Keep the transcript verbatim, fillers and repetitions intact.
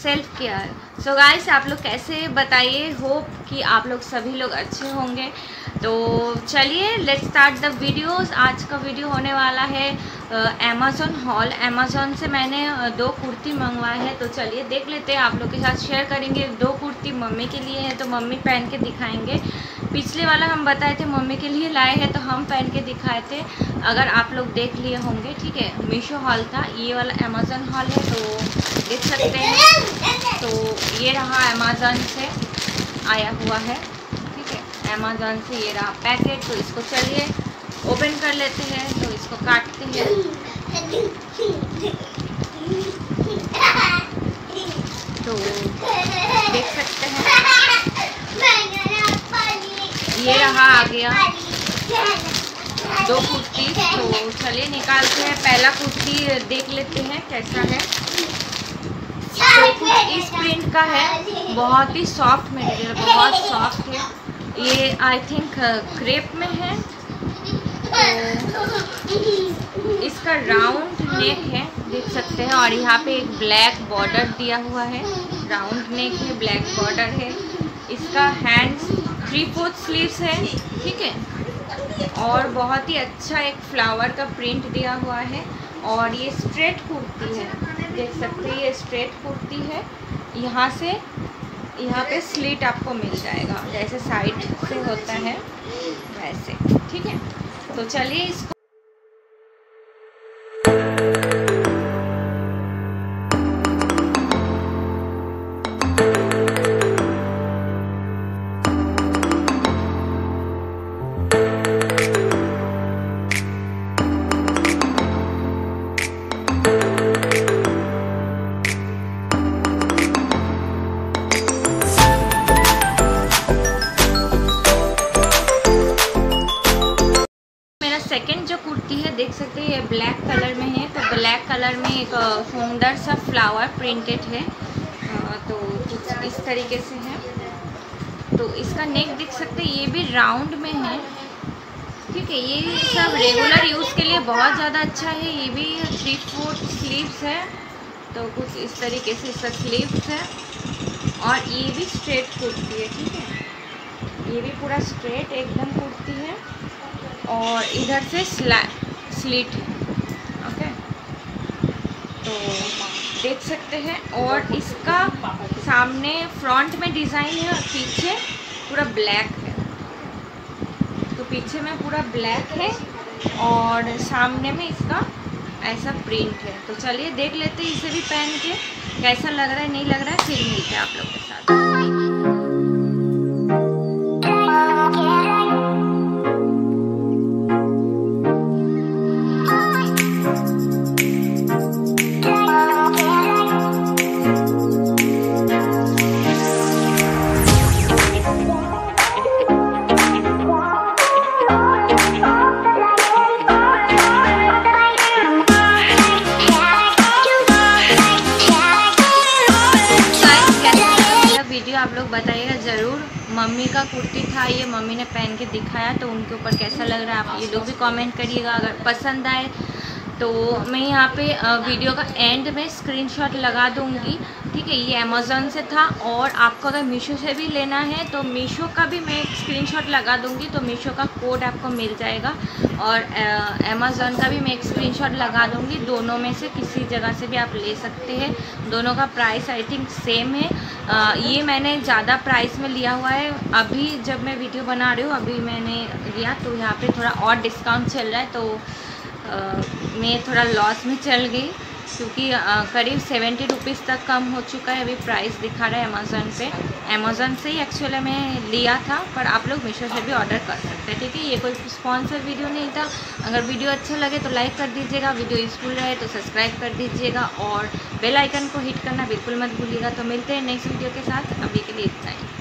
Self care. So guys, आप लोग कैसे बताइए, होप कि आप लोग सभी लोग अच्छे होंगे। तो चलिए लेट्स स्टार्ट द वीडियोस। आज का वीडियो होने वाला है अमेज़ॉन हॉल। अमेज़ॉन से मैंने दो कुर्ती मंगवाए हैं, तो चलिए देख लेते हैं, आप लोग के साथ शेयर करेंगे। दो कुर्ती मम्मी के लिए है तो मम्मी पहन के दिखाएंगे। पिछले वाला हम बताए थे मम्मी के लिए लाए हैं तो हम पहन के दिखाए थे, अगर आप लोग देख लिए होंगे। ठीक है, मीशो हॉल था, ये वाला अमेज़ॉन हॉल है तो देख सकते हैं। तो ये रहा अमेज़ॉन से आया हुआ है, ठीक है, अमेज़ॉन से ये रहा पैकेट। तो इसको चलिए ओपन कर लेते हैं, तो इसको काटते हैं। तो देख सकते हैं ये रहा आ गया दो कुर्ती। तो चलिए निकालते हैं, पहला कुर्ती देख लेते हैं कैसा है। तो कुछ इस प्रिंट का है, बहुत ही सॉफ्ट मटेरियल, बहुत सॉफ्ट है। ये आई थिंक क्रेप में है। तो इसका राउंड नेक है, देख सकते हैं, और यहाँ पे एक ब्लैक बॉर्डर दिया हुआ है। राउंड नेक है, ब्लैक बॉर्डर है। इसका हैंड्स थ्री फोर्थ स्लीव्स है, ठीक है, और बहुत ही अच्छा एक फ्लावर का प्रिंट दिया हुआ है। और ये स्ट्रेट कुर्ती है, देख सकते हैं, ये स्ट्रेट कुर्ती है। यहाँ से यहाँ पे स्लिट आपको मिल जाएगा, जैसे साइड से होता है वैसे, ठीक है। तो चलिए इसको सेकेंड जो कुर्ती है देख सकते हैं, ये ब्लैक कलर में है। तो ब्लैक कलर में एक सुंदर सा फ्लावर प्रिंटेड है, तो कुछ इस तरीके से है। तो इसका नेक देख सकते हैं, ये भी राउंड में है, ठीक है। ये सब रेगुलर यूज़ के लिए बहुत ज़्यादा अच्छा है। ये भी थ्री फोर्थ स्लीव्स है, तो कुछ इस तरीके से इसका स्लीव्स है। और ये भी स्ट्रेट कुर्ती है, ठीक है, ये भी पूरा स्ट्रेट एकदम कुर्ती है। और इधर से स्लिट है, ओके। तो देख सकते हैं, और इसका सामने फ्रंट में डिज़ाइन है और पीछे पूरा ब्लैक है। तो पीछे में पूरा ब्लैक है और सामने में इसका ऐसा प्रिंट है। तो चलिए देख लेते हैं इसे भी पहन के कैसा लग रहा है, नहीं लग रहा है, फिर मिलते हैं आप लोग के साथ। आप लोग बताइएगा ज़रूर। मम्मी का कुर्ती था, ये मम्मी ने पहन के दिखाया, तो उनके ऊपर कैसा लग रहा है आप ये लोग भी कमेंट करिएगा। अगर पसंद आए तो मैं यहाँ पे वीडियो का एंड में स्क्रीनशॉट लगा दूँगी, ठीक है। ये अमेज़ॉन से था, और आपको अगर मीशो से भी लेना है तो मीशो का भी मैं स्क्रीनशॉट लगा दूँगी, तो मीशो का कोड आपको मिल जाएगा। और अमेज़ॉन का भी मैं एक स्क्रीनशॉट लगा दूँगी, दोनों में से किसी जगह से भी आप ले सकते हैं। दोनों का प्राइस आई थिंक सेम है। आ, ये मैंने ज़्यादा प्राइस में लिया हुआ है। अभी जब मैं वीडियो बना रही हूँ अभी मैंने लिया, तो यहाँ पे थोड़ा और डिस्काउंट चल रहा है, तो आ, मैं थोड़ा लॉस में चल गई, क्योंकि आ, करीब सेवेंटी रुपीज़ तक कम हो चुका है अभी प्राइस दिखा रहा है अमेज़ॉन पे। अमेज़ॉन से ही एक्चुअली मैं लिया था, पर आप लोग मीशो से भी ऑर्डर कर सकते हैं, ठीक है। ये कोई स्पॉन्सर वीडियो नहीं था। अगर वीडियो अच्छा लगे तो लाइक कर दीजिएगा, वीडियो यूज़फुल रहे तो सब्सक्राइब कर दीजिएगा, और बेल आइकन को हिट करना बिल्कुल मत भूलिएगा। तो मिलते हैं नेक्स्ट वीडियो के साथ, अभी के लिए इतना ही।